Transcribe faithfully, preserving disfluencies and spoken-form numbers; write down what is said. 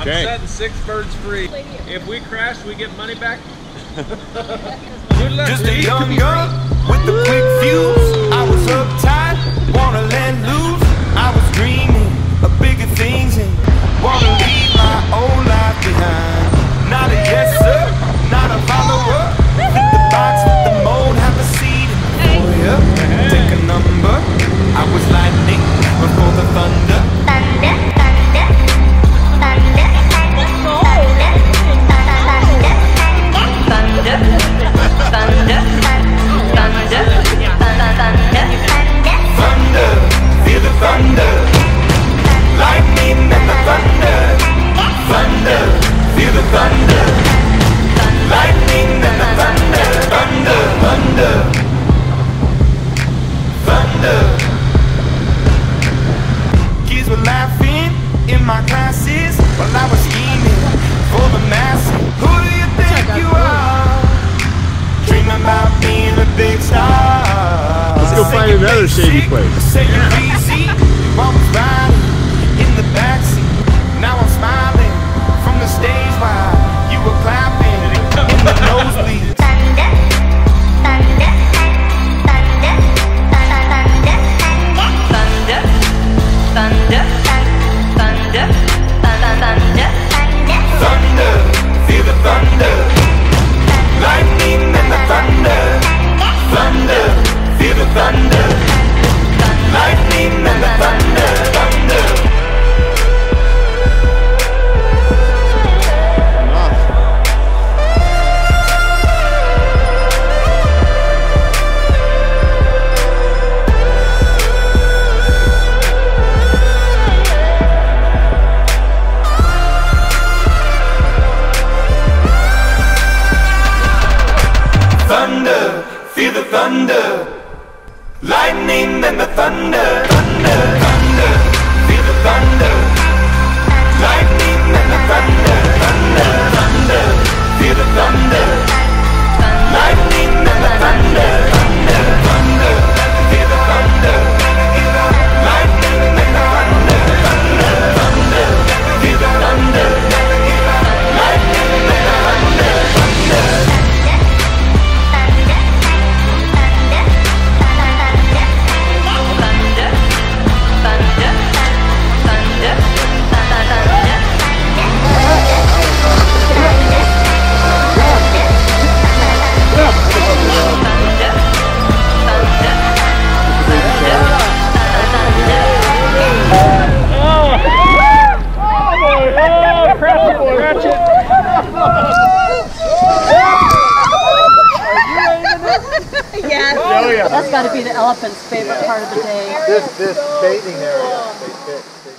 Okay. I'm setting six birds free. If we crash, we get money back. Good luck. Just a young gun with the quick fuse. I was uptight, wanna let loose. I was dreaming of bigger things and wanna leave my old life behind. Not a yes sir, not a follower. Fit the box, fit the mold, have a seat in the foyer. Take a number. I was lightning before the thunder. Thunder, thunder, thunder, thunder, thunder, thunder, thunder, thunder, Thunder, feel the thunder. Lightning and the thunder. Thunder, feel the thunder. Lightning and the thunder. Thunder, thunder, thunder. Kids were laughing in my classes while I was scheming for the masses. Who do you think you are? Dreaming about being a big star. Let's go find another shady place. Say you're easy, I was riding in the backseat. Now I'm smiling from the stage while you were clapping in the nosebleeds. thunder, thunder, thunder, thunder, thunder, thunder, thunder, thunder, Thunder, feel the thunder. Lightning and the thunder. Thunder, feel the thunder. Lightning and the thunder. Thunder. Thunder, feel the thunder. Lightning and the thunder. Thunder, thunder, feel the thunder. Lightning and the thunder. Thunder, thunder, feel the thunder. Lightning and the thunder. Thunder, thunder, feel the thunder. Lightning and the thunder. Thunder, thunder, feel the thunder. Lightning and the thunder. Thunder. Yes. That's got to be the elephant's favorite part of the day. This this bathing area. They, they, they